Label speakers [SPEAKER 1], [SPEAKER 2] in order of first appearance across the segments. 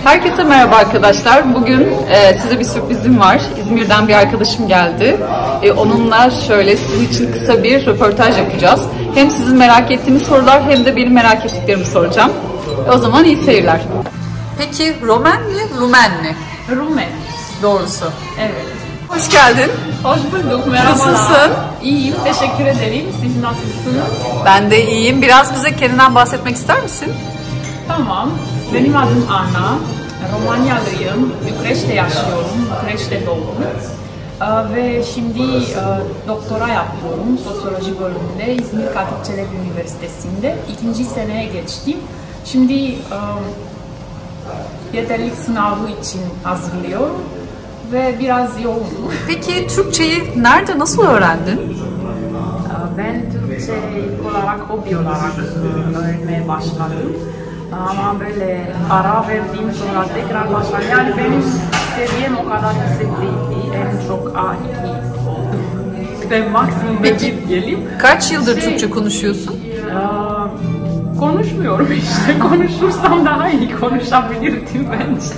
[SPEAKER 1] Herkese merhaba arkadaşlar. Bugün size bir sürprizim var. İzmir'den bir arkadaşım geldi. Onunla şöyle sizin için kısa bir röportaj yapacağız. Hem sizin merak ettiğiniz sorular hem de benim merak ettiklerimi soracağım. O zaman iyi seyirler. Peki Romen mi, Rumen mi?
[SPEAKER 2] Rumen.
[SPEAKER 1] Doğrusu.
[SPEAKER 2] Evet.
[SPEAKER 1] Hoş geldin.
[SPEAKER 2] Hoş bulduk. Merhabalar.
[SPEAKER 1] Nasılsın?
[SPEAKER 2] İyiyim. Teşekkür ederim. Siz nasılsınız?
[SPEAKER 1] Ben de iyiyim. Biraz bize kendinden bahsetmek ister misin?
[SPEAKER 2] Tamam. Benim adım Anna. Romanyalıyım. Bükreş'te yaşıyorum. Bükreş'te doğdum. Ve şimdi doktora yapıyorum sosyoloji bölümünde İzmir Katip Çelebi Üniversitesi'nde. 2. seneye geçtim. Şimdi yeterlilik sınavı için hazırlıyorum ve biraz yoğunum.
[SPEAKER 1] Peki Türkçeyi nerede, nasıl öğrendin?
[SPEAKER 2] Ben Türkçe olarak, hobi olarak öğrenmeye başladım. Ama böyle ara verdiğim sonra tekrar başladım. Yani benim seviyem o kadar yüksek değildi. En çok A2 oldu. Ve maksimum B1 diyelim.
[SPEAKER 1] Kaç yıldır Türkçe konuşuyorsun?
[SPEAKER 2] Konuşmuyorum işte. Konuşursam daha iyi konuşabilirdim bence.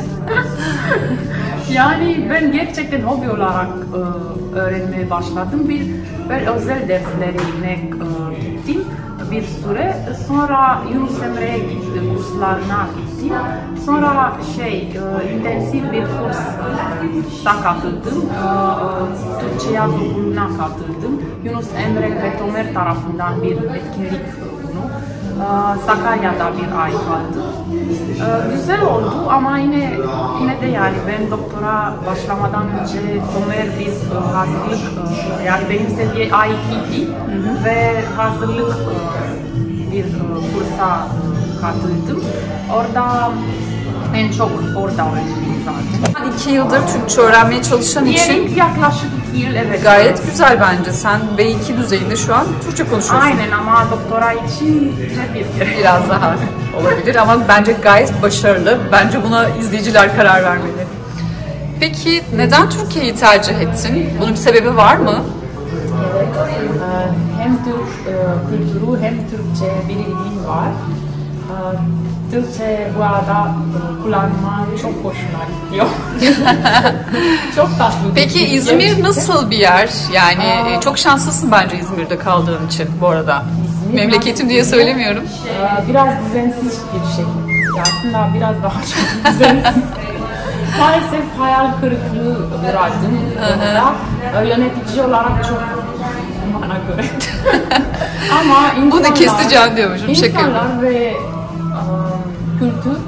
[SPEAKER 2] Yani ben gerçekten hobi olarak öğrenmeye başladım. Ben özel derslerine gittim bir süre. Sonra Yunus Emre'ye gittim, kurslarına gittim. Sonra intensif bir kursa katıldım. Türkçe Yaz Okulu'na katıldım. Yunus Emre ve Tomer tarafından bir etkinlik bunu. Sakarya'da bir ay kaldı. Güzel oldu ama yine de yani ben doktora başlamadan önce Tomer bir hazırlık, yani benim seviye A2'di ve hazırlık bir kursa katıldım. Orada en çok orada öğrendim zaten.
[SPEAKER 1] 2 yıldır Türkçe öğrenmeye çalışan için
[SPEAKER 2] yaklaşık 2 yıl, evet.
[SPEAKER 1] Gayet güzel bence. Sen B2 düzeyinde şu an Türkçe konuşuyorsun.
[SPEAKER 2] Aynen ama doktora için
[SPEAKER 1] biraz daha olabilir ama bence gayet başarılı. Bence buna izleyiciler karar vermeli. Peki neden Türkiye'yi tercih ettin? Bunun bir sebebi var mı?
[SPEAKER 2] Evet. Hem Türk kültürü hem Türkçe bir ilgim var. Türkçe bu arada kullanma çok hoşuma gidiyor. Çok tatlı.
[SPEAKER 1] Peki İzmir gerçekten nasıl bir yer? Yani çok şanslısın bence İzmir'de kaldığın için bu arada. İzmir memleketim diye söylemiyorum.
[SPEAKER 2] Biraz düzensiz bir şey. Aslında biraz daha çok düzensiz. Maalesef hayal kırıklığı uğradım. Yönetici olarak çok bana göre. Ama insanlar,
[SPEAKER 1] bunu keseceğim diyormuşum.
[SPEAKER 2] İnsanlar ve kültür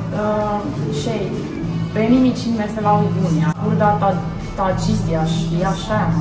[SPEAKER 2] benim için mesela uygun ya. Burada taciz yaşayamam.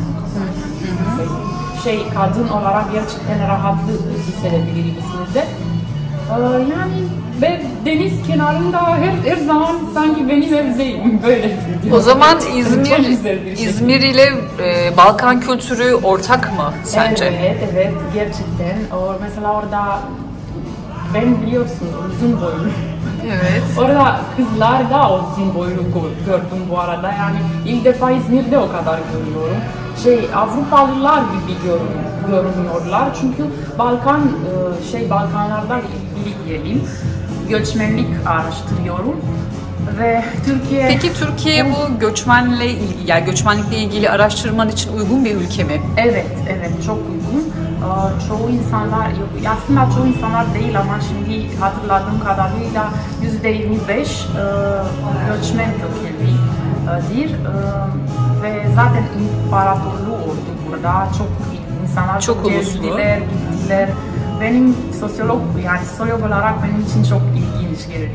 [SPEAKER 2] Kadın olarak gerçekten rahatlık hissedebilirim İzmir'de. Yani ben deniz kenarında her zaman sanki benim evdeyim böyle.
[SPEAKER 1] O zaman İzmir ile Balkan kültürü ortak mı sence?
[SPEAKER 2] Evet gerçekten. Mesela orada ben biliyorsun uzun boylu.
[SPEAKER 1] Evet.
[SPEAKER 2] Orada kızlar da uzun boylu gördüm bu arada. Yani ilk defa İzmir'de o kadar görüyorum. Avrupalılar gibi görünüyorlar. Çünkü Balkanlardan ilgili diyelim. Göçmenlik araştırıyorum. Ve Türkiye...
[SPEAKER 1] Peki Türkiye bu göçmenlikle ilgili araştırman için uygun bir ülke mi?
[SPEAKER 2] Evet çok uygun. Çoğu insanlar, aslında çoğu insanlar değil ama şimdi hatırladığım kadarıyla %25 göçmen kökenlidir. Ve zaten imparatorluğu oldu burada. Çok insanlar
[SPEAKER 1] çok
[SPEAKER 2] gezdiler, gittiler. Benim sosyolog olarak benim için çok ilginç geldi.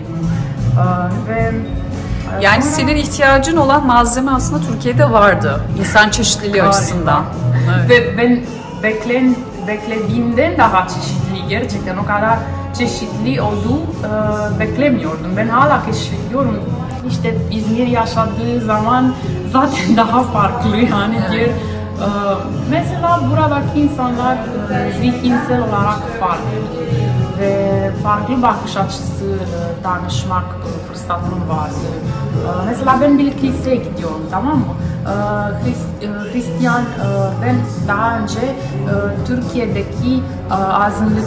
[SPEAKER 1] Yani senin ihtiyacın olan malzeme aslında Türkiye'de vardı. İnsan çeşitliliği açısından.
[SPEAKER 2] Evet. Ve ben beklediğimden daha çeşitli, gerçekten o kadar çeşitli olduğu beklemiyordum. Ben hala keşfediyorum. İşte İzmir yaşadığı zaman zaten daha farklı yani diğer mesela buradaki insanlar zihinsel olarak farklı ve farklı bakış açısı tanışmak fırsatım vardı. Mesela ben bir kiliseye gidiyorum, tamam mı? Hristiyan, ben daha önce Türkiye'deki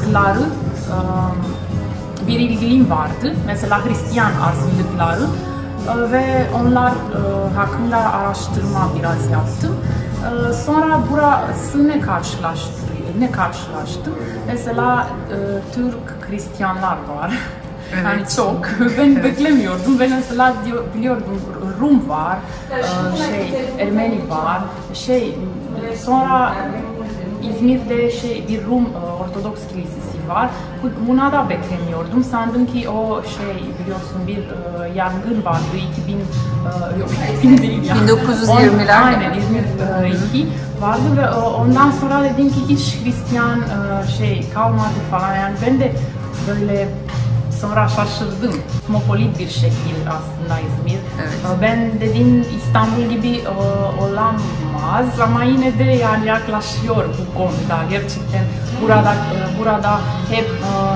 [SPEAKER 2] azınlıkları bir ilgim vardı. Mesela Hristiyan azınlıkları ve onlar hakkında araştırma biraz yaptım. Sonra burası ne karşılaştım? Mesela Türk Hristiyanlar var. Evet. Yani çok. Ben beklemiyordum. Ben mesela biliyordum Rum var, Ermeni var. Sonra İzmir'de bir Rum Ortodoks Kilisesi var. Buna da beklemiyordum. Sandım ki o biliyorsun bir yangın vardı 2000 değil ya.
[SPEAKER 1] 1920'lerde.
[SPEAKER 2] Aynen İzmir 2 vardı ve ondan sonra dedim ki hiç Hristiyan kalmadı falan. Yani ben de böyle sonra şaşırdım. Kosmopolit bir şekil aslında İzmir. Evet. Ben dedim İstanbul gibi olamaz ama yine de yani yaklaşıyor bu konuda. Gerçekten burada hep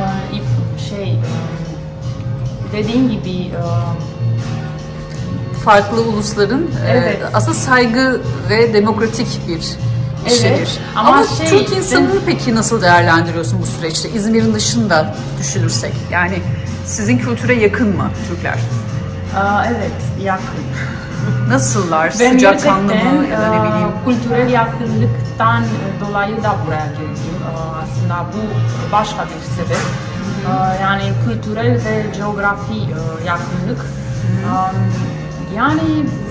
[SPEAKER 2] dediğim gibi
[SPEAKER 1] farklı ulusların aslında saygı ve demokratik bir şehir. Ama Türk insanını peki nasıl değerlendiriyorsun bu süreçte? İzmir'in dışında düşünürsek. Yani sizin kültüre yakın mı Türkler?
[SPEAKER 2] Evet, yakın.
[SPEAKER 1] Nasıllar? Sıcakkanlı mı? Ya da ne bileyim.
[SPEAKER 2] Kültürel yakınlıktan dolayı da buraya geldim. Aslında bu başka bir sebep. Yani kültürel ve coğrafi yakınlık. Yani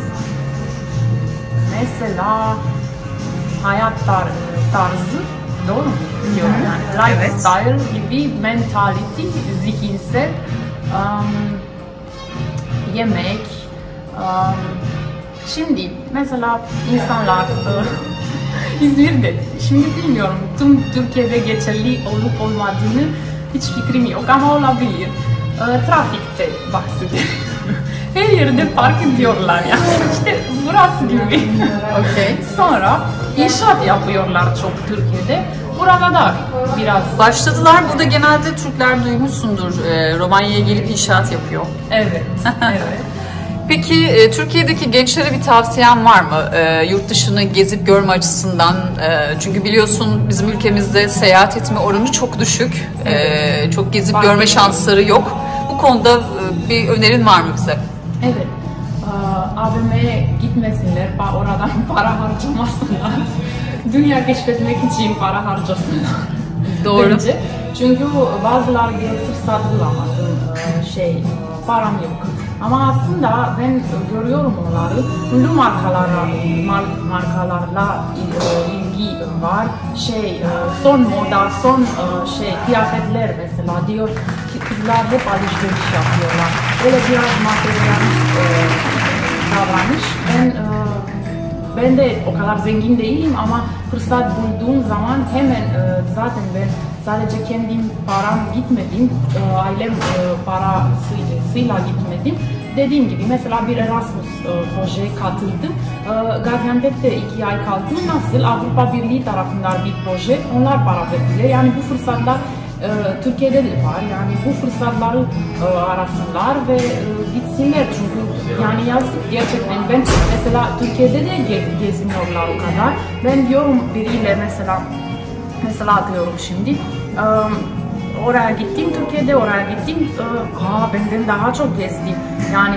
[SPEAKER 2] mesela hayat tarzı doğru mu? Yani lifestyle gibi mentality, zihinsel yemek. Şimdi mesela insanlar İzmir'de, şimdi bilmiyorum tüm Türkiye'de geçerli olup olmadığını hiç fikrim yok ama olabilir. Trafikte bahsedelim. Her yerde park ediyorlar yani. İşte burası gibi.
[SPEAKER 1] Okay.
[SPEAKER 2] Sonra inşaat yapıyorlar çok Türkiye'de. Burada da biraz
[SPEAKER 1] başladılar. Burada genelde Türkler duymuşsundur. Romanya'ya gelip inşaat yapıyor.
[SPEAKER 2] Evet. Evet.
[SPEAKER 1] Peki Türkiye'deki gençlere bir tavsiyen var mı? Yurt dışını gezip görme açısından. Çünkü biliyorsun bizim ülkemizde seyahat etme oranı çok düşük. Çok gezip görme şansları yok. Bu konuda bir önerin var mı bize?
[SPEAKER 2] Evet. AVM'ye gitmesinler, oradan para harcamasınlar. Dünya keşfetmek için para harcasınlar.
[SPEAKER 1] Doğru.
[SPEAKER 2] Bence. Çünkü bazıları bir fırsat bulamadı. Param yok. Ama aslında ben görüyorum onları. Ünlü markalarla ilgi var. Son moda, son kıyafetler mesela diyor ki kızlar hep alışveriş yapıyorlar. Böyle biraz materyalist davranış. Ben de o kadar zengin değilim ama fırsat bulduğum zaman hemen zaten ben sadece kendim param gitmedim, ailem parasıyla gitmedim. Dediğim gibi mesela bir Erasmus projeye katıldım. Gaziantep'te 2 ay kaldım. Nasıl? Avrupa Birliği tarafından bir proje. Onlar para verdiler. Yani bu fırsatlar Türkiye'de de var. Yani bu fırsatları arasınlar ve gitsinler çünkü yani yazık gerçekten. Ben mesela Türkiye'de de gezmiyorlar o kadar. Ben diyorum biriyle mesela diyorum şimdi oraya gittim, Türkiye'de oraya gittim, benden daha çok gezdim. Yani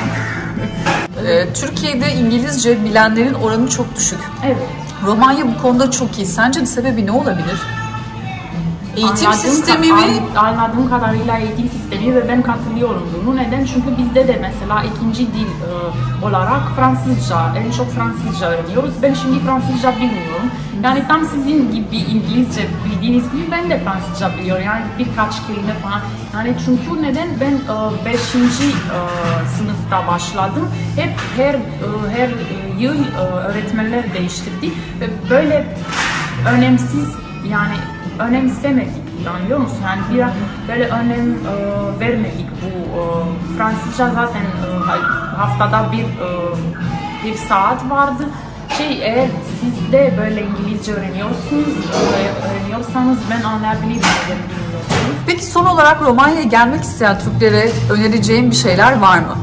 [SPEAKER 1] Türkiye'de İngilizce bilenlerin oranı çok düşük.
[SPEAKER 2] Evet.
[SPEAKER 1] Romanya bu konuda çok iyi. Sence sebebi ne olabilir? Eğitim sistemi mi?
[SPEAKER 2] Anladığım kadarıyla eğitim sistemi ve ben katılıyorum bunu. Neden? Çünkü bizde de mesela ikinci dil olarak Fransızca, en çok Fransızca öğreniyoruz. Ben şimdi Fransızca bilmiyorum. Yani tam sizin gibi İngilizce bildiğiniz gibi ben de Fransızca biliyorum. Yani birkaç kelime falan. Yani çünkü neden? Ben 5. sınıfta başladım. Hep her yıl öğretmenler değiştirdi. Ve böyle önemsiz yani önemsemedik, anlıyor musun? Yani biraz böyle önem vermedik bu Fransızca zaten haftada bir saat vardı. Eğer siz de böyle İngilizce öğreniyorsanız ben anlayabilirim neden bilmiyorsunuz.
[SPEAKER 1] Peki son olarak Romanya'ya gelmek isteyen Türklere önereceğim bir şeyler var mı?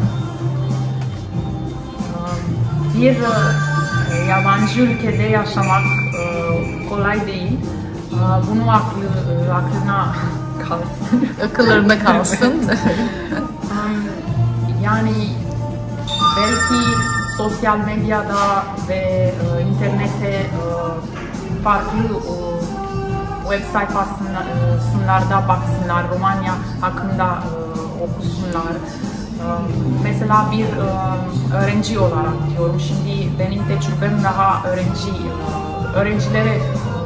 [SPEAKER 2] Bir yabancı ülkede yaşamak kolay değil. Bunu aklına kalsın.
[SPEAKER 1] Akıllarında kalsın.
[SPEAKER 2] Yani belki sosyal medyada ve internette farklı web sayfalarında baksınlar, Romanya hakkında okusunlar. Mesela bir öğrenci olarak diyorum, şimdi benim tecrübem daha öğrencilere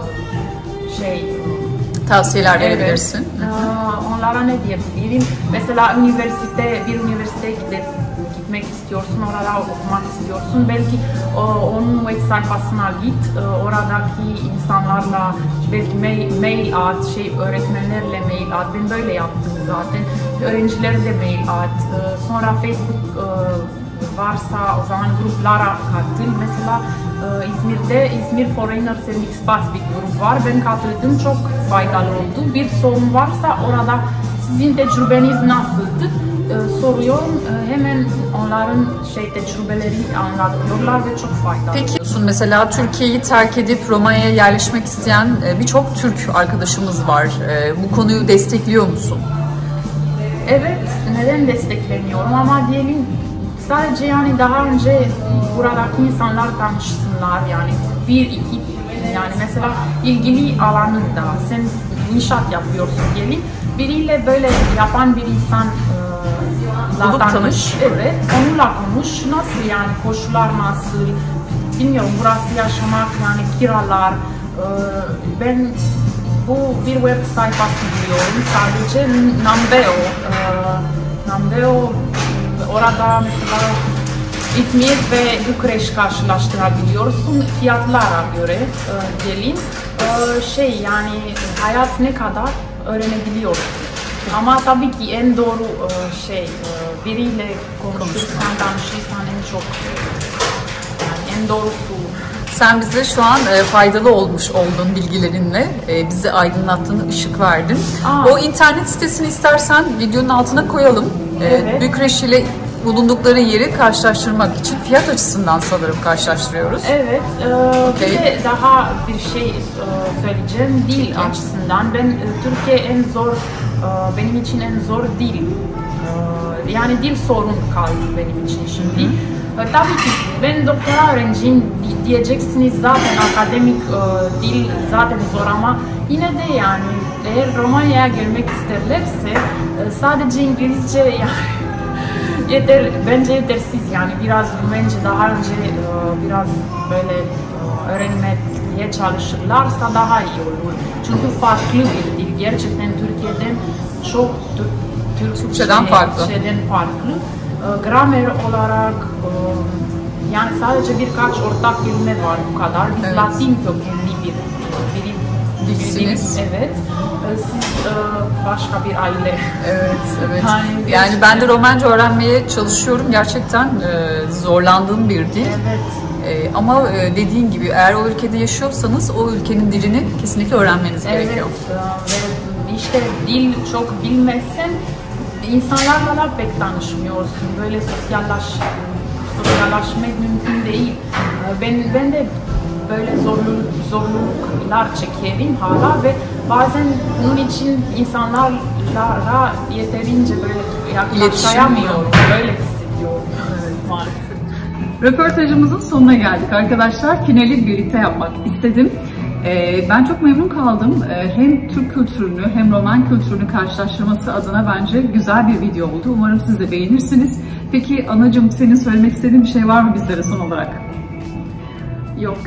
[SPEAKER 1] tavsiyeler verebilirsin.
[SPEAKER 2] Evet, onlara ne diyebilirim? Mesela bir üniversiteye gitmek istiyorsun, orada okumak istiyorsun. Belki onun web sayfasına git, oradaki insanlarla belki mail at, öğretmenlerle mail at. Ben böyle yaptım zaten. Öğrencilerle mail at. Sonra Facebook varsa o zaman gruplara katıl. Mesela İzmir'de İzmir Foreigners and Expats bir grup var. Ben katıldım, çok faydalı oldu. Bir sorun varsa orada sizin tecrübeniz nasıldı? Soruyorum, hemen onların tecrübeleri anlatıyorlar ve çok faydalı.
[SPEAKER 1] Peki mesela Türkiye'yi terk edip Romanya'ya yerleşmek isteyen birçok Türk arkadaşımız var. Bu konuyu destekliyor musun?
[SPEAKER 2] Evet, neden desteklemiyorum ama diyelim sadece yani daha önce buradaki insanlar tanışsınlar, yani yani mesela ilgili alanında sen inşaat yapıyorsun diyelim, biriyle böyle yapan bir insanla tanış, evet, onunla konuş, nasıl yani koşullar nasıl, bilmiyorum, burası yaşamak yani kiralar, ben bu bir web sayfası biliyorum sadece, Numbeo, orada mesela İzmir ve Bukareş karşılaştırabiliyorsun fiyatlara göre diyelim, yani hayat ne kadar öğrenebiliyorsun. Ama tabii ki en doğru biriyle konuşursan, danışırsan en çok yani en doğrusu.
[SPEAKER 1] Sen bize şu an faydalı olmuş olduğun bilgilerinle bizi aydınlattın, ışık verdin. O internet sitesini istersen videonun altına koyalım.
[SPEAKER 2] Evet.
[SPEAKER 1] Bukareş ile bulundukları yeri karşılaştırmak için fiyat açısından sanırım karşılaştırıyoruz.
[SPEAKER 2] Evet. Bir de daha bir şey söyleyeceğim dil açısından. Ben Türkiye benim için en zor dil. Yani dil sorun kaldı benim için şimdi. Tabii ki ben doktora öğrenciyim diyeceksiniz, zaten akademik dil zaten zor ama yine de yani eğer Romanya'ya gelmek isterlerse sadece İngilizce yani bence yetersiz, yani biraz Rumence daha önce biraz böyle öğrenmeye çalışırlarsa daha iyi olur. Çünkü farklı bir dil, gerçekten Türkiye'den çok
[SPEAKER 1] Türkçeden farklı.
[SPEAKER 2] Gramer olarak yani sadece birkaç ortak kelime var, bu kadar. Biz
[SPEAKER 1] evet.
[SPEAKER 2] Latin kökenli bir
[SPEAKER 1] dilsiniz.
[SPEAKER 2] Evet. Siz başka bir aile.
[SPEAKER 1] Evet. Yani ben de Romence öğrenmeye çalışıyorum. Gerçekten zorlandığım bir dil.
[SPEAKER 2] Evet.
[SPEAKER 1] Ama dediğin gibi eğer o ülkede yaşıyorsanız o ülkenin dilini kesinlikle öğrenmeniz gerekiyor.
[SPEAKER 2] Ve işte dil çok bilmezsen insanlarla da pek tanışmıyorsun. Böyle sosyallaşmak mümkün değil. Ben de böyle zorluklar çekerim hala ve bazen bunun için insanlarla yeterince böyle yaklaşamıyorum. Böyle hissediyorum.
[SPEAKER 1] Evet. Röportajımızın sonuna geldik arkadaşlar. Finali birlikte yapmak istedim. Ben çok memnun kaldım. Hem Türk kültürünü hem Roman kültürünü karşılaştırması adına bence güzel bir video oldu. Umarım siz de beğenirsiniz. Peki anacığım, senin söylemek istediğin bir şey var mı bizlere son olarak?
[SPEAKER 2] Yok.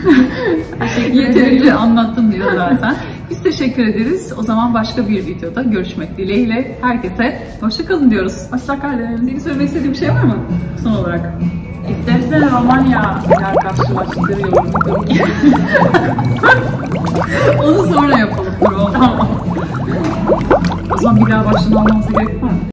[SPEAKER 1] Yeterince anlattım diyor zaten. Biz teşekkür ederiz. O zaman başka bir videoda görüşmek dileğiyle. Herkese hoşça kalın diyoruz. Hoşça kalın. Senin söylemek istediğin bir şey var mı son olarak?
[SPEAKER 2] İstersen Romanya ile karşılaştırıyorum.
[SPEAKER 1] Onu sonra yapalım. Tamam. O zaman bir daha başını almamıza gerek var mı?